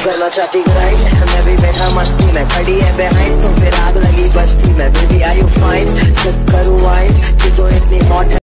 करना चाहती ग्राइंड, मैं भी बैठा मस्ती में, खड़ी है बिहाइंड तो फिर आग लगी